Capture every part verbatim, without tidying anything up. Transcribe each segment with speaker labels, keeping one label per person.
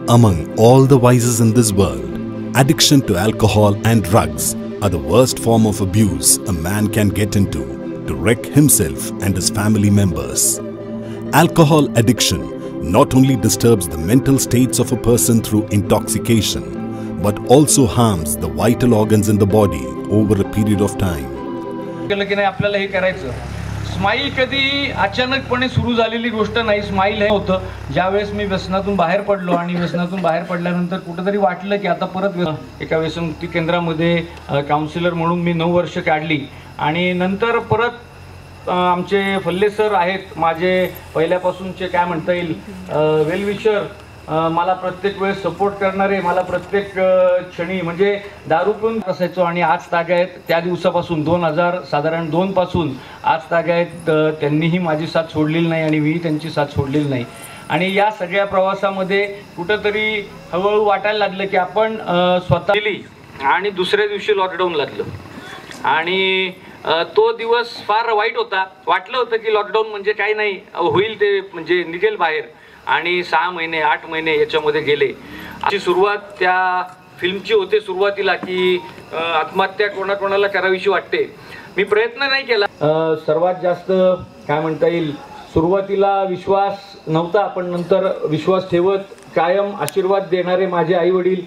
Speaker 1: Among all the vices in this world, addiction to alcohol and drugs are the worst form of abuse a man can get into to wreck himself and his family members. Alcohol addiction not only disturbs the mental states of a person through intoxication, but also harms the vital organs in the body over a period of time.
Speaker 2: आपल्याला हे करायचं smile कधी अचानकपणे सुरू झालेली गोष्ट नाही. Smile हे होतं ज्यावेळेस मी व्यसनातून बाहेर पडलो आणि व्यसनातून बाहेर पडल्यानंतर कुठेतरी वाटलं की आता परत एका व्यसनमुक्ती केंद्रामध्ये काउन्सिलर म्हणून मी नऊ वर्ष काढली आणि नंतर परत आमचे फल्ले सर आहेत माझे पहिल्यापासूनचे काय म्हणता येईल वेलविशर, मला प्रत्येक वेळेस सपोर्ट करणारे, मला प्रत्येक क्षणी म्हणजे दारू पिऊन असायचो आणि आज तागायत त्या दिवसापासून दोन हजार साधारण दोन पासून आज तागायत त्यांनीही माझी साथ सोडलेली नाही आणि मी त्यांची साथ सोडलेली नाही. आणि या सगळ्या प्रवासामध्ये कुठंतरी हळूहळू वाटायला लागलं की आपण स्वतः गेली आणि दुसऱ्या दिवशी लॉकडाऊन लागलं आणि तो दिवस फार वाईट होता. वाटलं होतं की लॉकडाऊन म्हणजे काही नाही होईल, ते म्हणजे निघेल बाहेर. आणि सहा महिने आठ महिने याच्यामध्ये गेले. अशी सुरुवात त्या फिल्मची होते सुरुवातीला की आत्महत्या कोणाकोणाला करावीशी वाटते. मी प्रयत्न नाही केला. सर्वात जास्त काय म्हणता येईल सुरुवातीला विश्वास नव्हता, पण नंतर विश्वास ठेवत कायम आशीर्वाद देणारे माझे आई वडील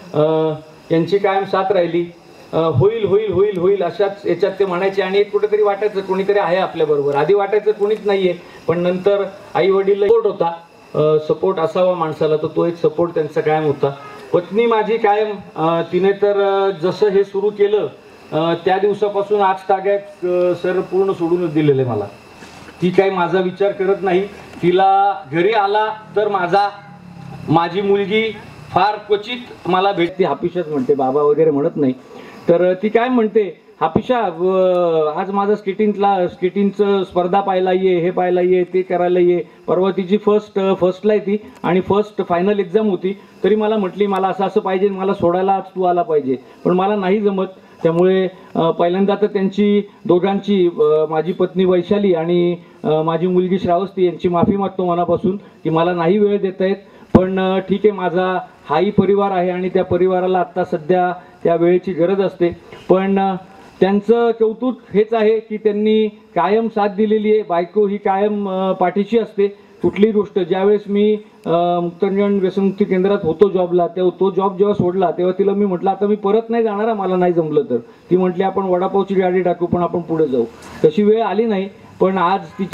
Speaker 2: यांची कायम साथ राहिली. होईल होईल होईल होईल अशाच याच्यात ते म्हणायचे आणि एक कुठेतरी वाटायचं कोणीतरी आहे आपल्याबरोबर. आधी वाटायचं कोणीच नाही आहे, पण नंतर आई वडील सपोर्ट होता. सपोर्ट असावा माणसाला, तर तो एक सपोर्ट त्यांचा कायम होता. पत्नी माझी कायम तिने तर जसं हे सुरू केलं त्या दिवसापासून आज ताग्यात सर पूर्ण सोडून दिलेलं आहे मला. ती काही माझा विचार करत नाही. तिला घरी आला तर माझा माझी मुलगी फार क्वचित मला भेटते. हापिशाच म्हणते, बाबा वगैरे म्हणत नाही. तर ती काय म्हणते, हापिशा आज माझा स्केटिंगला स्केटिंगचं स्पर्धा पाहायला ये, हे पाहायला ये, ते करायला ये. परवा तिची फर्स्ट फर्स्टला आहे ती आणि फर्स्ट फायनल एक्झाम होती. तरी मला म्हटली मला असं असं पाहिजे, मला सोडायला आज तू आला पाहिजे, पण मला नाही जमत. त्यामुळे पहिल्यांदा तर त्यांची दोघांची माझी पत्नी वैशाली आणि माझी मुलगी श्रावस्ती यांची माफी मागतो मनापासून की मला नाही वेळ देता येत. पण ठीक आहे, माझा हाही परिवार आहे आणि त्या परिवाराला आत्ता सध्या त्या वेळेची गरज असते. पण त्यांचं कौतुक हेच आहे की त्यांनी कायम साथ दिलेली आहे. बायको ही कायम पाठीशी असते. कुठलीही गोष्ट ज्यावेळेस मी मुक्तांगण व्यसनमुक्ती केंद्रात होतो जॉबला, तेव्हा तो जॉब जेव्हा सोडला तेव्हा तिला मी म्हटलं आता मी परत नाही जाणार, मला नाही जमलं तर. ती म्हटली आपण वडापावची गाडी टाकू पण आपण पुढे जाऊ. तशी वेळ आली नाही. पण आज ती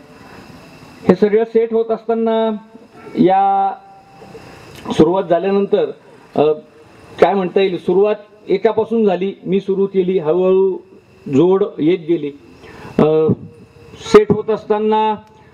Speaker 2: हे सगळं सेट होत असताना या सुरुवात झाल्यानंतर काय म्हणता येईल सुरुवात एकापासून झाली. मी सुरू केली, हळूहळू जोड येत गेली. सेट होत असताना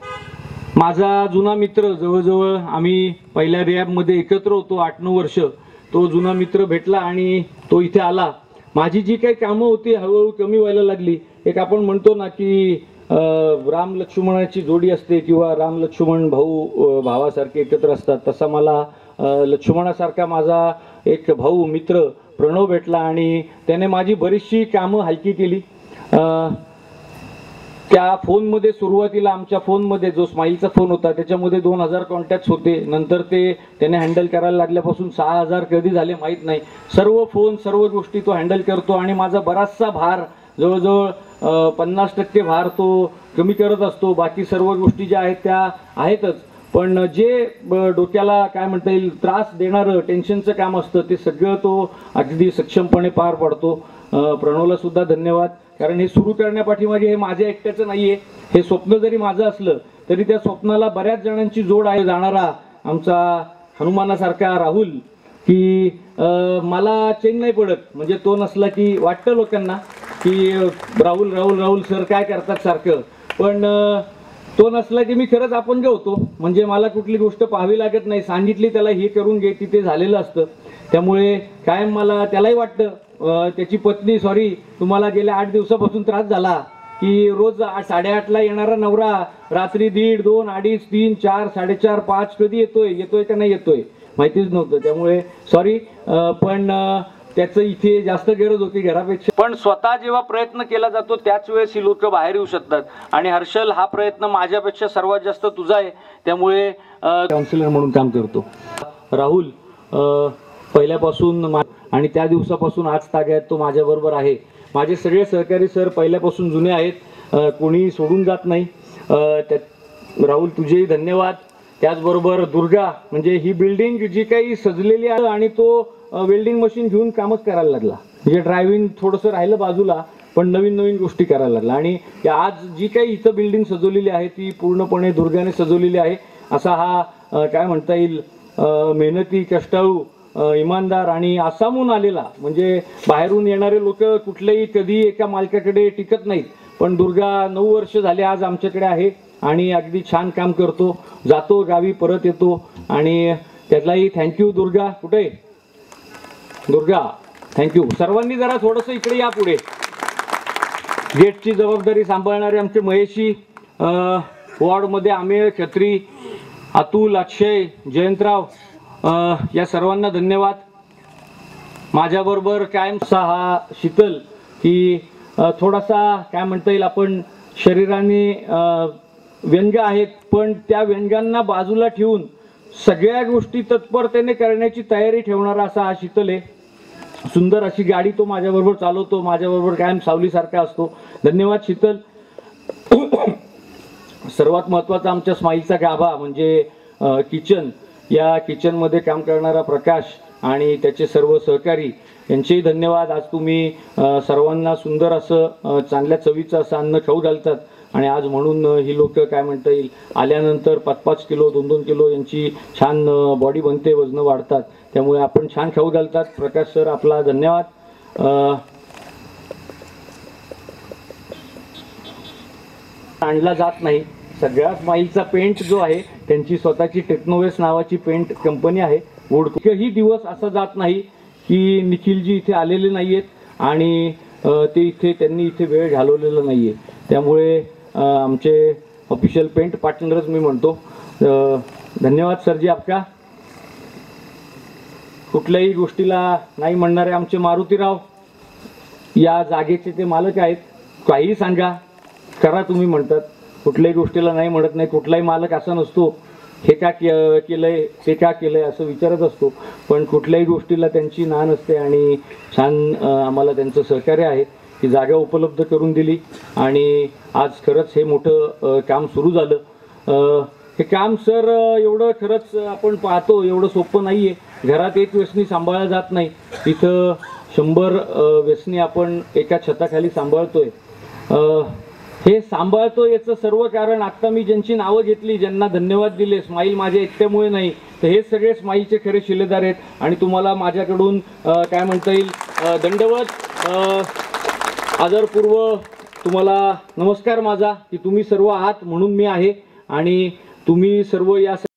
Speaker 2: माझा जुना मित्र, जवळजवळ आम्ही पहिल्या रिहॅबमध्ये एकत्र होतो आठ नऊ वर्ष, तो जुना मित्र भेटला आणि तो इथे आला. माझी जी काही कामं होती हळूहळू कमी व्हायला लागली. एक आपण म्हणतो ना की राम लक्ष्मणाची जोडी असते किंवा राम लक्ष्मण भाऊ भावासारखे एकत्र असतात, तसा मला लक्ष्मणासारखा माझा एक भाऊ मित्र प्रणव भेटला आणि त्याने माझी बरीचशी कामं हलकी केली. त्या फोनमध्ये सुरुवातीला आमच्या फोनमध्ये जो स्माईलचा फोन होता त्याच्यामध्ये दोन हजार कॉन्टॅक्ट्स होते. नंतर ते त्याने हँडल करायला लागल्यापासून सहा हजार कधी झाले माहीत नाही. सर्व फोन सर्व गोष्टी तो हँडल करतो आणि माझा बराचसा भार जवळजवळ पन्नास टक्के भार तो कमी करत असतो. बाकी सर्व गोष्टी ज्या आहेत त्या आहेतच, पण जे डोक्याला काय म्हणता येईल त्रास देणारं टेन्शनचं काम असतं ते सगळं तो अगदी सक्षमपणे पार पाडतो. प्रणवला सुद्धा धन्यवाद, कारण हे सुरू करण्यापाठीमागे हे माझ्या एकट्याचं नाही आहे. हे स्वप्न जरी माझं असलं तरी त्या स्वप्नाला बऱ्याच जणांची जोड आहे. जाणारा आमचा हनुमानासारखा राहुल की मला चैन नाही पडत, म्हणजे तो नसला की वाटतं लोकांना की राहुल राहुल राहुल सर काय करतात सारखं, पण तो नसला की मी खरंच अपंग होतो. म्हणजे मला कुठली गोष्ट पाहावी लागत नाही, सांगितली त्याला हे करून घे की ते झालेलं असतं. त्यामुळे कायम मला त्यालाही वाटतं. त्याची पत्नी सॉरी तुम्हाला गेल्या आठ दिवसापासून त्रास झाला की रोज साडेआठला येणारा नवरा रात्री दीड दोन अडीच तीन चार साडेचार पाच कधी येतोय येतोय का नाही येतोय माहितीच नव्हतं. त्यामुळे सॉरी, पण त्याचं इथे जास्त गरज होती घरापेक्षा. पण स्वतः जेव्हा प्रयत्न केला जातो त्याच वेळेस ही लोक बाहेर येऊ शकतात. आणि हर्षल हा प्रयत्न माझ्यापेक्षा सर्वात जास्त तुझा आहे. त्यामुळे काउन्सिलर म्हणून काम करतो. राहुल अ, पहिल्यापासून मा आणि त्या दिवसापासून आज ताग्यात तो माझ्याबरोबर आहे. माझे सगळे सहकारी सर पहिल्यापासून जुने आहेत, अ, कोणी सोडून जात नाही. अ, त्या राहुल तुझेही धन्यवाद. त्याचबरोबर दुर्गा, म्हणजे ही बिल्डिंग जी काही सजलेली आहे आणि तो वेल्डिंग मशीन घेऊन कामच करायला लागला. म्हणजे ड्रायव्हिंग थोडंसं राहिलं बाजूला, पण नवीन नवीन गोष्टी करायला लागला. आणि या आज जी काही इथं बिल्डिंग सजवलेली आहे ती पूर्णपणे दुर्गाने सजवलेली आहे. असा हा अ, काय म्हणता येईल अ, मेहनती, कष्टाळू, अ, इमानदार आणि आसामहून आलेला, म्हणजे बाहेरून येणारे लोक कुठलेही कधी एका मालकाकडे टिकत नाहीत, पण दुर्गा नऊ वर्ष झाले आज आमच्याकडे आहे आणि अगदी छान काम करतो. जातो गावी, परत येतो, आणि त्यातलाही थँक्यू दुर्गा. कुठे दुर्गा, थँक्यू. सर्वांनी जरा थोडंसं इकडे या पुढे. गेटची जबाबदारी सांभाळणारे आमचे महेशी, वॉर्डमध्ये आमेर, खत्री, अतुल, अक्षय, जयंतराव, अ, या सर्वांना धन्यवाद. माझ्याबरोबर कायमचा हा शीतल, की अ, थोडासा काय म्हणता येईल आपण शरीराने अ, व्यंग आहेत, पण त्या व्यंगांना बाजूला ठेवून सगळ्या गोष्टी तत्परतेने करण्याची तयारी ठेवणारा असा हा शीतल आहे. सुंदर अशी गाडी तो माझ्याबरोबर चालवतो, माझ्याबरोबर कायम सावलीसारखा असतो. धन्यवाद शीतल. सर्वात महत्त्वाचा आमच्या स्माईलचा गाभा म्हणजे किचन. या किचनमध्ये काम करणारा प्रकाश आणि त्याचे सर्व सहकारी, यांचेही धन्यवाद. आज तुम्ही अ, सर्वांना सुंदर असं अ, चांगल्या चवीचं असं अन्न खाऊ घालतात, आणि आज म्हणून अ, ही लोक काय म्हणता येईल आल्यानंतर पाच पाच किलो दोन दोन किलो यांची छान बॉडी बनते, वजनं वाढतात, त्यामुळे आपण छान खाऊ घालतात. प्रकाश सर आपला धन्यवाद. अ, आणला जात नाही. सगळ्या स्माईलचा पेंट जो आहे त्यांची स्वतःची टेक्नोवेस नावाची पेंट कंपनी आहे. वुड ही दिवस असा जात नाही की निखिलजी इथे आलेले नाही आहेत आणि अ, ते इथे त्यांनी इथे वेळ घालवलेला नाही आहे. त्यामुळे अ, आमचे ऑफिशियल पेंट पार्टनरच मी म्हणतो. अ, धन्यवाद सरजी आपका. कुठल्याही गोष्टीला नाही म्हणणारे आमचे मारुतीराव, या जागेचे ते मालक आहेत. काही सांगा, करा तुम्ही म्हणतात. कुठल्याही गोष्टीला नाही म्हणत नाही. कुठलाही मालक असा नसतो हे का के केलंय ते का केलंय असं विचारत असतो, पण कुठल्याही गोष्टीला त्यांची ना नसते. आणि छान आम्हाला त्यांचं सहकार्य आहे. ही जागा उपलब्ध करून दिली आणि आज खरंच हे मोठं काम सुरू झालं. हे काम सर एवढं खरंच आपण पाहतो एवढं सोपं नाही आहे. घरात एक व्यसनी सांभाळला जात नाही, इथं शंभर व्यसनी आपण एका छताखाली सांभाळतोय. हे सांभाळतो याचं सर्व कारण आत्ता मी ज्यांची नावं घेतली, ज्यांना धन्यवाद दिले, स्माईल माझ्या एकट्यामुळे नाही, तर हे सगळे स्माईलचे खरे शिलेदार आहेत. आणि तुम्हाला माझ्याकडून काय म्हणता येईल दंडवत, आदरपूर्व तुम्हाला नमस्कार माझा, की तुम्ही सर्व आहात म्हणून मी आहे आणि तुम्ही सर्व या